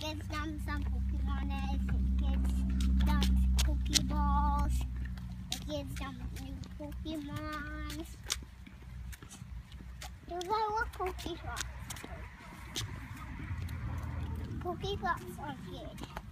Kids done some Pokemon eggs. The kids done Pokeballs. The kids done new Pokemons. Those are what Pokeballs. Pokeballs are good.